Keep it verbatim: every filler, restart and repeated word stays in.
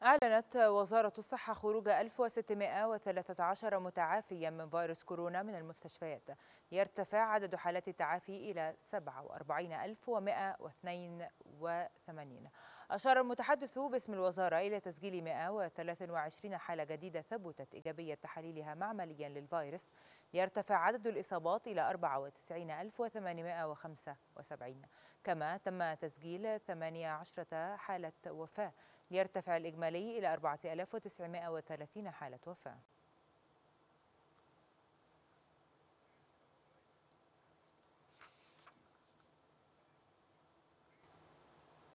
أعلنت وزارة الصحة خروج ألف وستمائة وثلاثة عشر متعافيا من فيروس كورونا من المستشفيات، ليرتفع عدد حالات التعافي إلى سبعة وأربعين ألف ومائة واثنين وثمانين. أشار المتحدث باسم الوزارة إلى تسجيل مائة وثلاثة وعشرين حالة جديدة ثبتت إيجابية تحاليلها معمليا للفيروس، ليرتفع عدد الإصابات إلى أربعة وتسعين ألف وثمانمائة وخمسة وسبعين. كما تم تسجيل ثمانية عشر حالة وفاة، ليرتفع الإجمالي إلى أربعة آلاف وتسعمائة وثلاثين حالة وفاة.